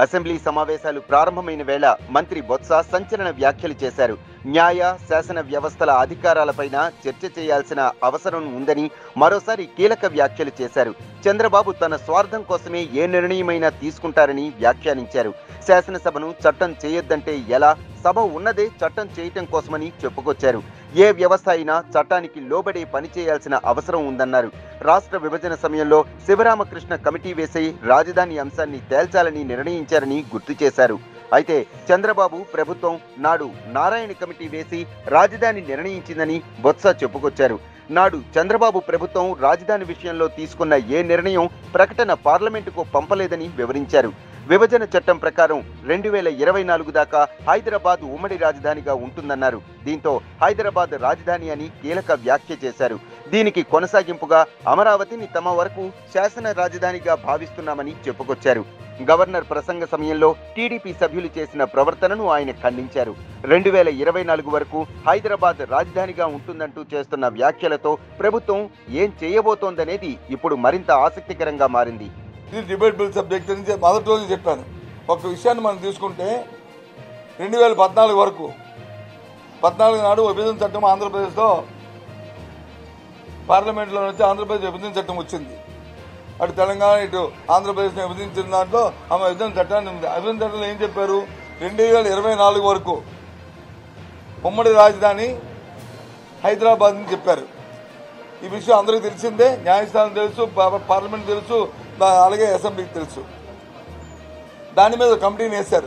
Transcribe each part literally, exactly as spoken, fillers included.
Assembly సమావేశాలు ప్రారంభమైన వేళ మంత్రి బొత్స సంచలన వ్యాఖ్యలు చేశారు. న్యాయ శాసన వ్యవస్థల అధికారాలపైన చర్చ చేయాల్సిన అవసరం ఉందని మరోసారి కీలక వ్యాఖ్యలు చేశారు. చంద్రబాబు తన స్వార్థం కోసమే ఏ నిర్ణయమైనా తీసుకుంటారని వ్యాఖ్యానించారు. శాసనసభను చట్టం చేయొద్దంటే ఎలా? సభ ఉన్నదే చట్టం చేయటం కోసమని చెప్పుకొచ్చారు. ఏ వ్యవస్థ అయినా చట్టానికి లోబడే పనిచేయాల్సిన అవసరం ఉందన్నారు. రాష్ట్ర విభజన సమయంలో శివరామకృష్ణ కమిటీ వేసి రాజధాని అంశాన్ని తేల్చాలని నిర్ణయించారని గుర్తు చేశారు. అయితే చంద్రబాబు ప్రభుత్వం నాడు నారాయణ కమిటీ వేసి రాజధాని నిర్ణయించిందని బొత్స చెప్పుకొచ్చారు. నాడు చంద్రబాబు ప్రభుత్వం రాజధాని విషయంలో తీసుకున్న ఏ నిర్ణయం ప్రకటన పార్లమెంటుకు పంపలేదని వివరించారు. విభజన చట్టం ప్రకారం రెండు వేల ఇరవై నాలుగు దాకా హైదరాబాద్ ఉమ్మడి రాజధానిగా ఉంటుందన్నారు. దీంతో హైదరాబాద్ రాజధాని అని కీలక వ్యాఖ్య చేశారు. దీనికి కొనసాగింపుగా అమరావతిని తమ వరకు శాసన రాజధానిగా భావిస్తున్నామని చెప్పుకొచ్చారు. గవర్నర్ ప్రసంగ సమయంలో టీడీపీ సభ్యులు చేసిన ప్రవర్తనను ఆయన ఖండించారు. రెండు వేల ఇరవై నాలుగు వరకు హైదరాబాద్ రాజధానిగా ఉంటుందంటూ చేస్తున్న వ్యాఖ్యలతో ప్రభుత్వం ఏం చేయబోతోందనేది ఇప్పుడు మరింత ఆసక్తికరంగా మారింది. ఇది డిబేటబుల్ సబ్జెక్ట్ నుంచి మొదటి రోజు చెప్పాను. ఒక విషయాన్ని మనం తీసుకుంటే రెండు వేల పద్నాలుగు వరకు పద్నాలుగు నాడు విభజన చట్టం ఆంధ్రప్రదేశ్లో పార్లమెంట్లో వచ్చి ఆంధ్రప్రదేశ్ విభజన చట్టం వచ్చింది. అటు తెలంగాణ ఇటు ఆంధ్రప్రదేశ్ విభజించిన దాంట్లో ఆమె విభజన చట్టాన్ని ఉంది. విభజన చట్టంలో ఏం చెప్పారు? రెండు వేల ఇరవై నాలుగు వరకు ఉమ్మడి రాజధాని హైదరాబాద్ అని చెప్పారు. ఈ విషయం అందరికీ తెలిసిందే. న్యాయస్థానం తెలుసు, పార్లమెంట్ తెలుసు, అలాగే అసెంబ్లీకి తెలుసు. దాని మీద కమిటీని వేశారు.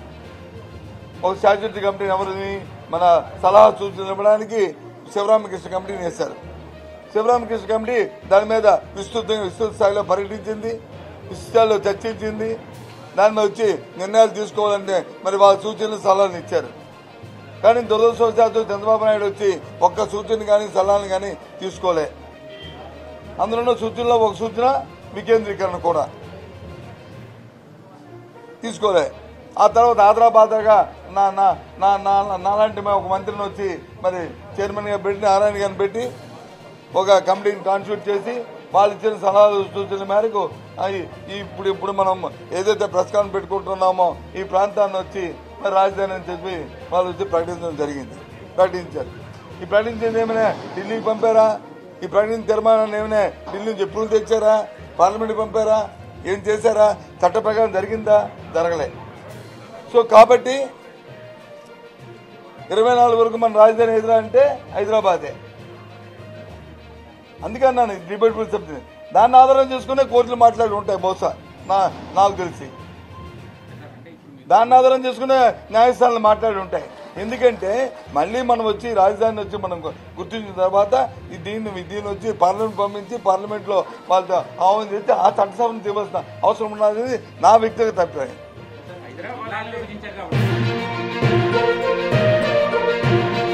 ఒక స్టాట్యూటరీ కమిటీని ఎవరిని మన సలహా సూచనలు ఇవ్వడానికి శివరామకృష్ణ కమిటీని వేశారు. శివరామకృష్ణ కమిటీ దాని మీద విస్తృతంగా విస్తృత స్థాయిలో పర్యటించింది, విస్తృతాల్లో చర్చించింది. దాని మీద వచ్చి నిర్ణయాలు తీసుకోవాలంటే మరి వాళ్ళ సూచనలు సలహాలు ఇచ్చారు. కానీ దురదృష్టవశాత్తు చంద్రబాబు నాయుడు వచ్చి ఒక్క సూచన కానీ సలహాలు కానీ తీసుకోలే. అందులో సూచనలో ఒక సూచన వికేంద్రీకరణ కూడా తీసుకోలే. ఆ తర్వాత ఆదరాబాదగా నా నా నాలాంటి ఒక మంత్రిని వచ్చి మరి చైర్మన్గా పెట్టి నారాయణ గారిని పెట్టి ఒక కమిటీని కాన్స్టిట్యూట్ చేసి వాళ్ళు ఇచ్చిన సలహాలు సూచనల మేరకు ఇప్పుడు ఇప్పుడు మనం ఏదైతే ప్రస్కారం పెట్టుకుంటున్నామో ఈ ప్రాంతాన్ని వచ్చి మరి రాజధాని అని చెప్పి వాళ్ళు వచ్చి ప్రకటించడం జరిగింది. ప్రకటించారు. ఈ ప్రకటించింది ఏమైనా ఢిల్లీకి పంపారా? ఈ ప్రకటించిన తీర్మానాన్ని ఏమైనా ఢిల్లీ నుంచి ఎప్పుడు తెచ్చారా? పార్లమెంట్కి పంపారా? ఏం చేశారా? చట్ట ప్రకారం జరిగిందా? జరగలే. సో కాబట్టి ఇరవై నాలుగు వరకు మన రాజధాని ఎదురా అంటే హైదరాబాదే. అందుకన్నాను డిబేటబుల్ సబ్జెక్ట్. దాన్ని ఆధారం చేసుకునే కోర్టులు మాట్లాడి ఉంటాయి బహుశా నా నాకు తెలిసి. దాన్ని ఆధారం చేసుకునే న్యాయస్థానాలు మాట్లాడి ఉంటాయి. ఎందుకంటే మళ్ళీ మనం వచ్చి రాజధాని వచ్చి మనం గుర్తించిన తర్వాత దీన్ని దీన్ని వచ్చి పార్లమెంట్ పంపించి పార్లమెంట్లో వాళ్ళతో ఆహ్వానం చేసి ఆ చట్టసభను తీవాల్సిన అవసరం ఉన్నది నా వ్యక్తిగత అభిప్రాయం.